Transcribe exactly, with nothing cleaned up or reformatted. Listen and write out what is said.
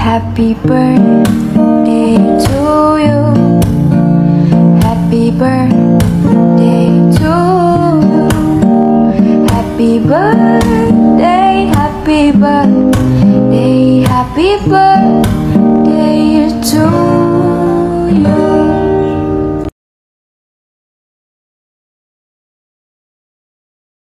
Happy birthday to you. Happy birthday to you. Happy birthday, happy birthday, happy birthday to you.